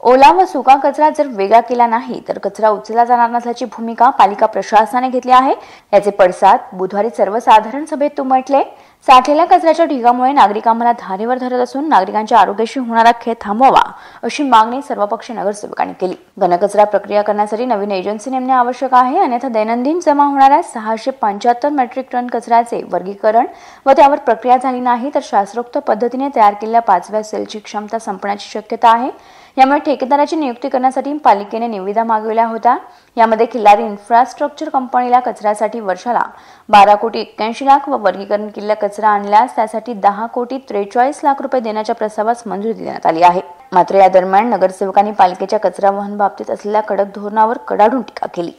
ओला व सुका कचरा जर वेगळा केला नाही तर कचरा उचलला जाणार नसल्याची भूमिका पालिका प्रशासनाने घेतली आहे। याचे पडसाद बुधवारी सर्वसाधारण सभेत उमटले। साठलेल्या कचऱ्याच्या ढिगामुळे नागरिक आम्हाला धारेवर धरत असून नागरिकांच्या आरोग्याशी होणारा खेळ थांबवावा अशी मागणी सर्वपक्षीय नगरसेवकांनी केली। घनकचरा प्रक्रिया करण्यासाठी नवीन एजन्सी नेमणे आवश्यक आहे, अन्यथा दैनंदिन जमा होणाऱ्या 675 मेट्रिक टन कचऱ्याचे वर्गीकरण व त्यावर प्रक्रिया झाली नाही तर शास्त्रोक्त पद्धतीने तयार केलेल्या 5व्या सेलची क्षमता संपण्याची शक्यता आहे। यामुळे ठेकेदाराची नियुक्ती करण्यासाठी पालिकेने निविदा मागवल्या होत्या। यामध्ये खिल्लारी इन्फ्रास्ट्रक्चर कंपनीला कचऱ्यासाठी वर्षाला 12,81,00,000 व वर्गीकरण केलेला कचरा आणल्यास त्यासाठी 10,43,00,000 रुपये देण्याच्या प्रस्तावास मंजुरी देण्यात आली आहे। मात्र या दरम्यान नगरसेवकांनी पालिकेच्या कचरा वहन बाबतीत असलेल्या कडक धोरणावर कडाडून टीका केली।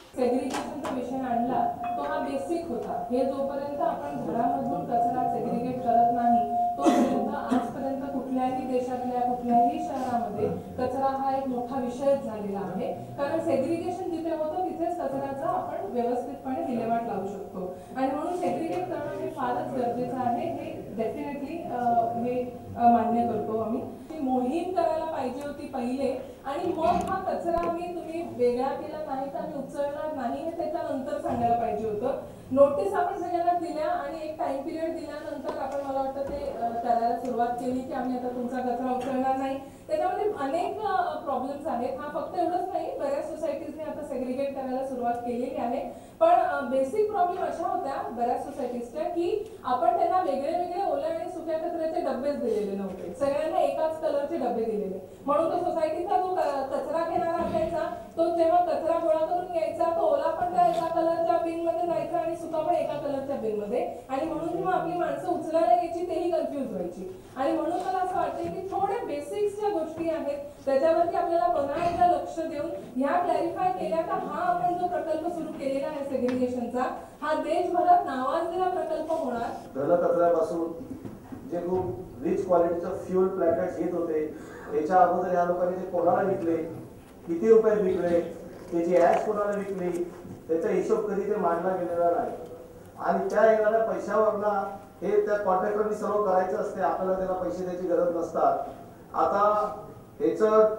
हे जोपर्यंत आपण घरामधून कचरा सेग्रिगेट करत नाही तोपर्यंत आजपर्यंत कुठल्याही देशातल्या कुठल्याही शहरामध्ये कचरा हा एक मोठा विषय झालेला आहे। कारण सेग्रिगेशन जिथे होतं तिथेच कचऱ्याचा आपण व्यवस्थितपणे विल्हेवाट लावू शकतो आणि म्हणून सेग्रिगेट करणं हे फारच गरजेचं आहे। हे डेफिनेटली हे मान्य करतो आम्ही। मोहीम करायला पाहिजे होती पहिले आणि मग हा कचरा तुम्ही वेगळा केला नाही तर आम्ही उचलणार नाही हे त्याच्यानंतर सांगायला पाहिजे होतं। नोटीस आपण सगळ्यांना दिल्या आणि एक टाइम पिरियड दिल्यानंतर आपण मला वाटतं ते करायला सुरुवात केली की आम्ही आता तुमचा कचरा उचलणार नाही। त्याच्यामध्ये अनेक प्रॉब्लेम्स आहेत। हा फक्त एवढंच नाही, बऱ्याच सोसायटीजने आता सेग्रिगेट करायला सुरुवात केलेली आहे, पण बेसिक प्रॉब्लेम अशा होत्या बऱ्याच सोसायटीजच्या की आपण त्यांना वेगळे वेगळे ओल्या आणि सुक्या कचऱ्याचे डब्बेच दिलेले नव्हते, सगळ्यांना एकाच कलरचे डबे दिलेले। म्हणून तो सोसायटीचा जो कचरा घेणारा असायचा तो जेव्हा कचरा गोळा करून यायचा तो ओला पण त्या एका कलरच्या बिन मध्ये जायचा आणि सुका पण एका कलरच्या बिन मध्ये, आणि म्हणून जेव्हा आपली माणसं उचलायला यायची तेही कन्फ्युज व्हायची। आणि म्हणून मला असं वाटतं की थोडे बेसिक्सच्या गोष्टी आहेत त्याच्यावरती आपल्याला पुन्हा एकदा लक्ष देऊन ह्या क्लॅरिफाय केल्या तर हा आपण जो प्रकल्प सुरू केलेला आहे सेग्रिगेशनचा हा देशभरात नावाजलेला प्रकल्प होणार। घनकचऱ्यापासून जे खूप रिच क्वालिटीचं फ्यूल प्लॅकेट्स येत होते याच्या अगोदर या लोकांनी ते कोणाला विकले, किती रुपयात विकले, त्याची ॲश कोणाला विकली त्याचा हिशोब कधी ते मांडला गेलेला नाही आणि त्या येणाऱ्या पैशावरना हे त्या कॉन्ट्रॅक्टरनी सर्व करायचं असते, आपल्याला त्याला पैसे द्यायची गरज नसतात। आता ह्याचं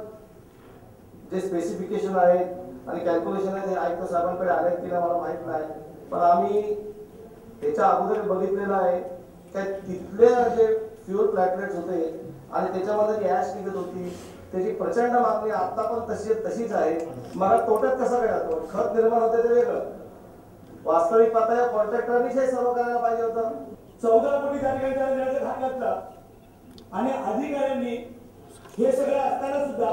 जे स्पेसिफिकेशन आहेत आणि कॅल्क्युलेशन आहे ते आयुक्त साहेबांकडे आले की मला माहित नाही, पण आम्ही त्याच्या अगोदर बघितलेलं आहे की तिथले जे फ्यूल प्लॅटलेट्स होते आणि त्याच्यामध्ये जी ॲश निघत होती त्याची प्रचंड मागणी आता पण तशीच आहे। मला तोट्यात कसा काय जातो, खत निर्माण होते ते वेगळं, वास्तविक पाहता या कॉन्ट्रॅक्टरनीच हे सर्व करायला पाहिजे होतं। 14 कोटी त्या ठिकाणी त्याला देण्याचा घाट घातला आणि अधिकाऱ्यांनी हे सगळं असताना सुद्धा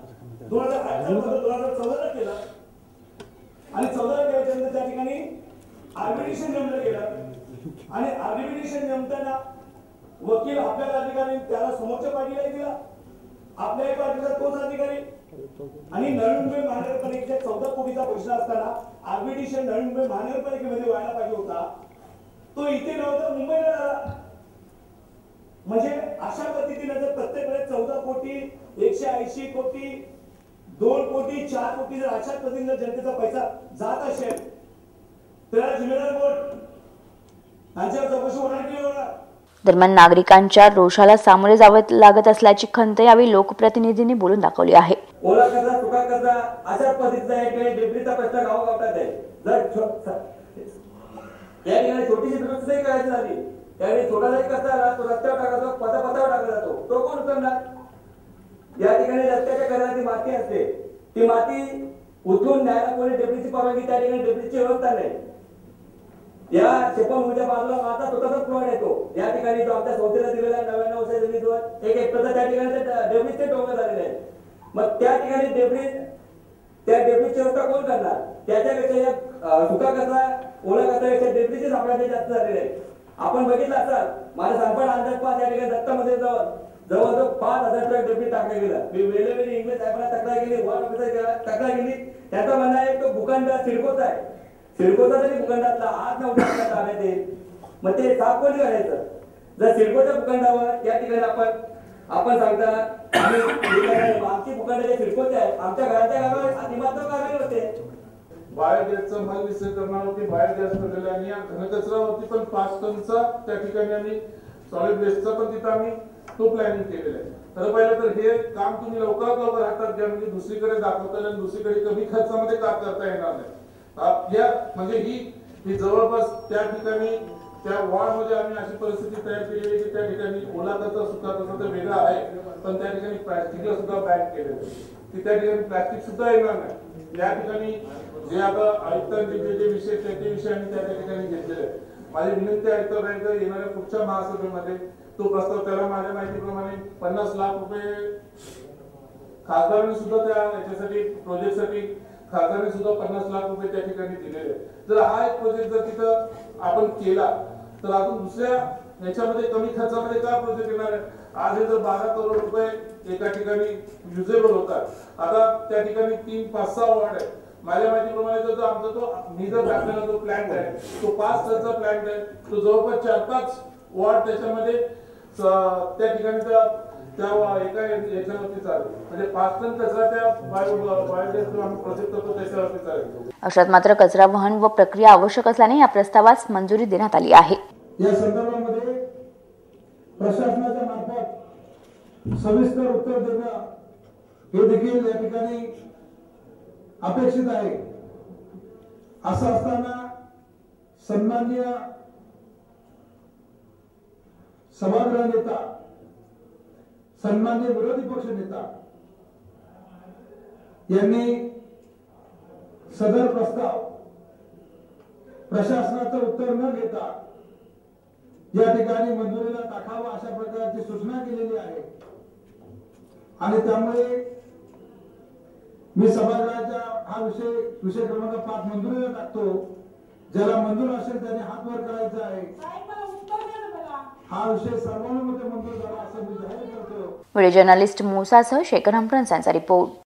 2014 केलं आणि 14 केल्यानंतर त्या ठिकाणी आर्बिट्रेशन नेमलं गेलं आणि आर्बिट्रेशन नेमताना वकील आपल्या अधिकारी त्याला समोरच्या पार्टीला दिला, आपल्या पार्टीचा तोच अधिकारी आणि नवी मुंबई महानगरपालिकेच्या 14 कोटीचा प्रश्न असताना आर्बिट्रेशन नवी मुंबई महानगरपालिकेमध्ये व्हायला पाहिजे होता, तो इथे नव्हता मुंबईला झाला। म्हणजे अशा पद्धतीने जर प्रत्येक वेळेस 14 कोटी 180 कोटी 2 कोटी 4 कोटी जर अशा पद्धतीने जनतेचा पैसा जात असेल तर जिम्मेदार कोण, त्यांच्यावर चौकशी होणार की होणार। दरम्यान नागरिकांच्या रोषाला सामोरे जावं लागत असल्याची खंत यावेळी लोकप्रतिनिधींनी बोलून दाखवली आहे। ओला कचरा सुका कचरा अशा पद्धतीचा एक डेब्रीचा प्रश्न गावोगावतात आहे। जर या ठिकाणी छोटीशी दुरुस्ती नाही करायची झाली त्यावेळी छोटा जरी कचरा आला तो रस्त्यावर टाकला जातो, पथापथावर टाकला जातो, तो कोण उचलणार? या ठिकाणी रस्त्याच्या कडेला माती असते, ती माती उचलून न्यायला कोणी डेब्रीची परवानगी त्या ठिकाणी डेब्रीची व्यवस्था नाही। या चेपमूळच्या बाजूला माझा स्वतःचा प्लॉट येतो, या ठिकाणी जो आमच्या संस्थेला दिलेला 99 वर्ष जमिनीवर 1 हेक्टरचा त्या ठिकाणी डेब्रीचे डोंगर झालेले आहेत। मग त्या ठिकाणी त्या डेब्रीची व्यवस्था कोण करणार? त्याच्यापेक्षा सुका कचरा ओला कचऱ्यापेक्षा डेब्रीचे साम्राज्य जास्त झालेले आहे। आपण बघितलं असाल माझ्या सांगपण अंदाजपास या ठिकाणी दत्तामध्ये जवळजवळ 5,000 ट्रक डेब्री टाकल्या गेला। मी वेळोवेळी इंग्लिश साहेबांना तक्रार केली, वन ऑफिसर तक्रार केली, त्याचा म्हणणं आहे तो भूखंड सिडकोचा आहे, सिडकोचा जरी भूखंडातला आज न उद्या ताब्यात येईल, मग ते साफ कोणी करायचं? जर सिडकोच्या भूखंडावर या ठिकाणी आपण सांगता आमची भूखंड सिडकोचे आहे, आमच्या घराच्या गावावर अतिमात्र कारवाई होते। बायोगॅसचा माल विसर्जनावरती बायोगॅस ठरलेला आणि या घनकचऱ्यावरती पण 5 टनचा त्या ठिकाणी आम्ही सॉलिड वेस्टचा पण तिथं आम्ही तो प्लॅनिंग केलेला आहे। तर पहिलं तर हे काम तुम्ही लवकरात लवकर हातात घ्या, म्हणजे दुसरीकडे दाखवता येईल आणि दुसरीकडे कमी खर्चामध्ये काम करता येणार नाही. या म्हणजे ही जवळपास त्या ठिकाणी त्या वॉर्डमध्ये आम्ही अशी परिस्थिती तयार केली आहे की त्या ठिकाणी ओला कचरा सुका कचरा तर वेगळा आहे, पण त्या ठिकाणी प्लास्टिकला सुद्धा बॅन केलेलं आहे की त्या ठिकाणी प्लास्टिक सुद्धा येणार नाही. या ठिकाणी जे आता आयुक्तांचे जे विषय त्याचे विषय आम्ही त्या ठिकाणी घेतलेले आहेत. माझी विनंती आयुक्तांना येणाऱ्या पुढच्या महासभेमध्ये तो प्रस्ताव, त्याला माझ्या माहितीप्रमाणे 50 लाख रुपये खासदारांनी सुद्धा त्या याच्यासाठी प्रोजेक्टसाठी खासदारांनी सुद्धा 50 लाख रुपये त्या ठिकाणी दिलेले. जर हा एक प्रोजेक्ट जर तिथं आपण केला तर अजून दुसऱ्या याच्यामध्ये कमी खर्चामध्ये का प्रोजेक्ट येणार आहे. आज हे जर 12 करोड रुपये एका ठिकाणी युजेबल होतात, आता त्या ठिकाणी 3-5-6 वॉर्ड आहे. माझ्या माहितीप्रमाणे जो आमचा तो मी जर टाकलेला जो प्लॅन्ट आहे तो 5 टनचा प्लॅन्ट आहे, तो जवळपास 4-5 वॉर्ड त्याच्यामध्ये त्या ठिकाणी त्या एका याच्यावरती चालेल, म्हणजे 5 टन कचरा त्या बायोगॅस जो आम्ही प्रोजेक्ट करतो त्याच्यावरती चालेल. अशात मात्र कचरा वहन व प्रक्रिया आवश्यक असल्याने या प्रस्तावास मंजुरी देण्यात आली आहे. या संदर्भामध्ये प्रशासनाच्या मार्फत सविस्तर उत्तर देणं हे देखील या ठिकाणी अपेक्षित आहे. असं असताना सन्माननीय सभागृह नेता, सन्माननीय विरोधी पक्ष नेता यांनी सदर प्रस्ताव प्रशासनाचं उत्तर न घेता या ठिकाणी मंजुरीला टाकावा अशा प्रकारची सूचना केलेली आहे. आणि त्यामुळे मी सभागृहाच्या हा विषय क्रमांक 5 मंजुरीला टाकतो. ज्याला मंजूर असेल त्याने हात वर करायचा आहे. हा विषय सर्वानुमते मंजूर झाला असं मी जाहीर करतो. व्हिडिओ जर्नलिस्ट मूसासह शेखर हंपरन्स यांचा रिपोर्ट.